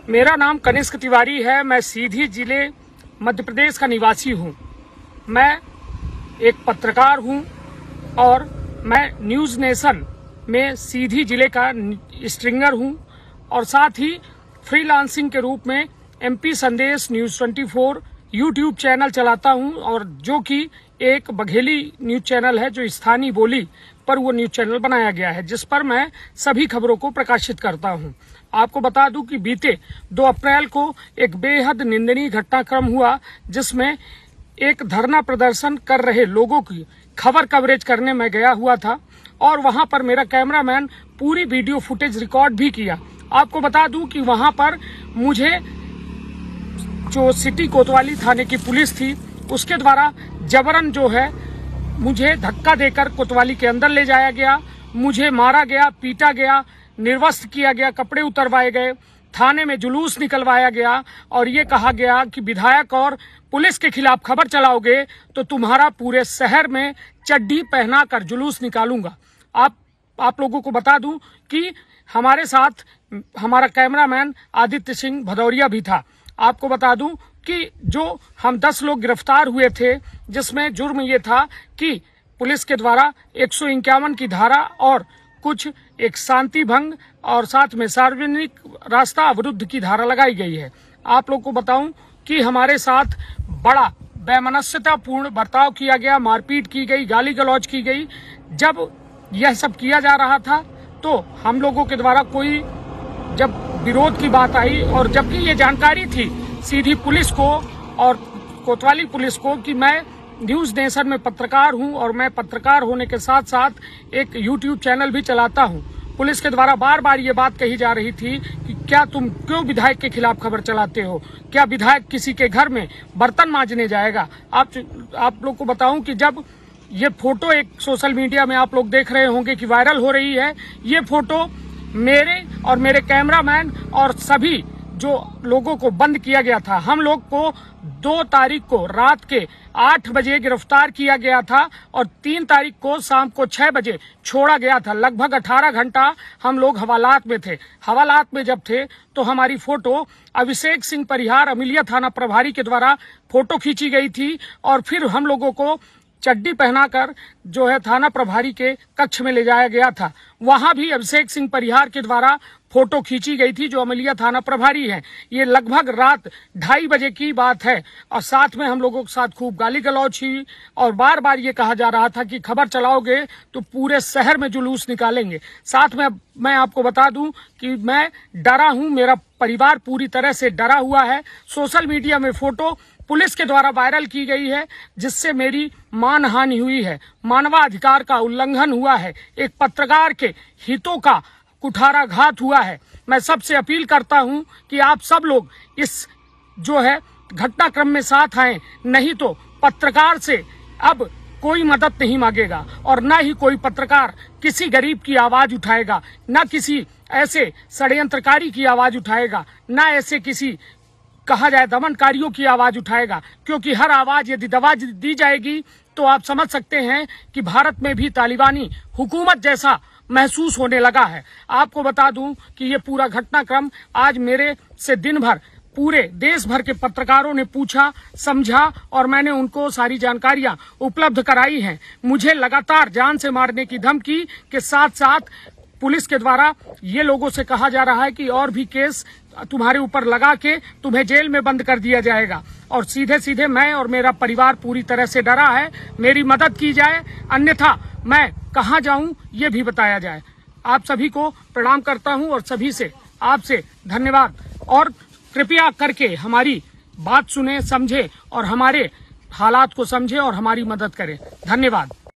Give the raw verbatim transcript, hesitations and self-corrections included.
मेरा नाम कनिष्क तिवारी है। मैं सीधी जिले मध्य प्रदेश का निवासी हूं। मैं एक पत्रकार हूं और मैं न्यूज नेशन में सीधी जिले का स्ट्रिंगर हूं और साथ ही फ्रीलांसिंग के रूप में एमपी संदेश न्यूज चौबीस यूट्यूब चैनल चलाता हूं और जो कि एक बघेली न्यूज चैनल है जो स्थानीय बोली पर वो न्यूज चैनल बनाया गया है, जिस पर मैं सभी खबरों को प्रकाशित करता हूं। आपको बता दूं कि बीते दो अप्रैल को एक बेहद निंदनीय घटनाक्रम हुआ, जिसमें एक धरना प्रदर्शन कर रहे लोगों की खबर कवरेज करने में गया हुआ था और वहां पर मेरा कैमरामैन पूरी वीडियो फुटेज रिकॉर्ड भी किया। आपको बता दूं कि वहां पर मुझे जो सिटी कोतवाली थाने की पुलिस थी उसके द्वारा जबरन जो है मुझे धक्का देकर कोतवाली के अंदर ले जाया गया, मुझे मारा गया, पीटा गया, निर्वस्त्र किया गया, कपड़े उतरवाए गए, थाने में जुलूस निकलवाया गया और ये कहा गया कि विधायक और पुलिस के खिलाफ खबर चलाओगे तो तुम्हारा पूरे शहर में चड्डी पहना कर जुलूस निकालूंगा। आप आप लोगों को बता दूं कि हमारे साथ हमारा कैमरामैन आदित्य सिंह भदौरिया भी था। आपको बता दूं कि जो हम दस लोग गिरफ्तार हुए थे, जिसमें जुर्म ये था कि पुलिस के द्वारा एक सौ इक्यावन की धारा और कुछ एक शांति भंग और साथ में सार्वजनिक रास्ता अवरुद्ध की धारा लगाई गई है। आप लोग को बताऊं कि हमारे साथ बड़ा वैमनस्यतापूर्ण बर्ताव किया गया, मारपीट की गई, गाली गलौज की गई। जब यह सब किया जा रहा था तो हम लोगों के द्वारा कोई जब विरोध की बात आई और जबकि ये जानकारी थी सीधी पुलिस को और कोतवाली पुलिस को कि मैं न्यूज नेशन में पत्रकार हूं और मैं पत्रकार होने के साथ साथ एक यूट्यूब चैनल भी चलाता हूं, पुलिस के द्वारा बार बार ये बात कही जा रही थी कि क्या तुम क्यों विधायक के खिलाफ खबर चलाते हो, क्या विधायक किसी के घर में बर्तन मांजने जाएगा। आप आप लोग को बताऊं कि जब ये फोटो एक सोशल मीडिया में आप लोग देख रहे होंगे कि वायरल हो रही है, ये फोटो मेरे और मेरे कैमरामैन और सभी जो लोगों को बंद किया गया था। हम लोग को दो तारीख को रात के आठ बजे गिरफ्तार किया गया था और तीन तारीख को शाम को छह बजे छोड़ा गया था। लगभग अठारह घंटा हम लोग हवालात में थे। हवालात में जब थे तो हमारी फोटो अभिषेक सिंह परिहार अमिलिया थाना प्रभारी के द्वारा फोटो खींची गई थी और फिर हम लोगों को चड्डी पहनाकर जो है थाना प्रभारी के कक्ष में ले जाया गया था। वहां भी अभिषेक सिंह परिहार के द्वारा फोटो खींची गई थी जो अमलिया थाना प्रभारी है। ये लगभग रात ढाई बजे की बात है और साथ में हम लोगों के साथ खूब गाली गलौज हुई और बार बार ये कहा जा रहा था कि खबर चलाओगे तो पूरे शहर में जुलूस निकालेंगे। साथ में मैं आपको बता दूं कि मैं डरा हूं, मेरा परिवार पूरी तरह से डरा हुआ है। सोशल मीडिया में फोटो पुलिस के द्वारा वायरल की गई है जिससे मेरी मानहानि हुई है, मानवाधिकार का उल्लंघन हुआ है, एक पत्रकार के हितों का कुठाराघात हुआ है। मैं सबसे अपील करता हूं कि आप सब लोग इस जो है घटनाक्रम में साथ आएं, नहीं तो पत्रकार से अब कोई मदद नहीं मांगेगा और न ही कोई पत्रकार किसी गरीब की आवाज उठाएगा, न किसी ऐसे षड्यंत्रकारी की आवाज उठाएगा, न ऐसे किसी कहा जाए दमनकारियों की आवाज उठाएगा, क्योंकि हर आवाज यदि दबा दी जाएगी तो आप समझ सकते हैं कि भारत में भी तालिबानी हुकूमत जैसा महसूस होने लगा है। आपको बता दूं कि ये पूरा घटनाक्रम आज मेरे से दिन भर पूरे देश भर के पत्रकारों ने पूछा, समझा और मैंने उनको सारी जानकारियां उपलब्ध कराई हैं। मुझे लगातार जान से मारने की धमकी के साथ साथ पुलिस के द्वारा ये लोगों से कहा जा रहा है कि और भी केस तुम्हारे ऊपर लगा के तुम्हें जेल में बंद कर दिया जाएगा और सीधे सीधे मैं और मेरा परिवार पूरी तरह से डरा है। मेरी मदद की जाए, अन्यथा मैं कहां जाऊं ये भी बताया जाए। आप सभी को प्रणाम करता हूं और सभी से आपसे धन्यवाद और कृपया करके हमारी बात सुने, समझे और हमारे हालात को समझे और हमारी मदद करें। धन्यवाद।